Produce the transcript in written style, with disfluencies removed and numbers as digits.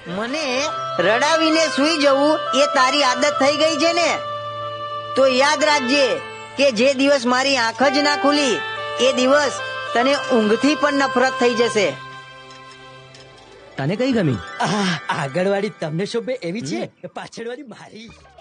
મને રડાવીને સુઈ જવું એ તારી આદત થઈ ગઈ છે ને, તો યાદ રાખજે કે જે દિવસ મારી આંખ જ ના ખુલી એ દિવસ તને ઊંઘથી પણ નફરત થઈ જશે. તને કઈ ગમી? આગળવાળી તમને શોભે એવી છે, પાછળવાળી મારી.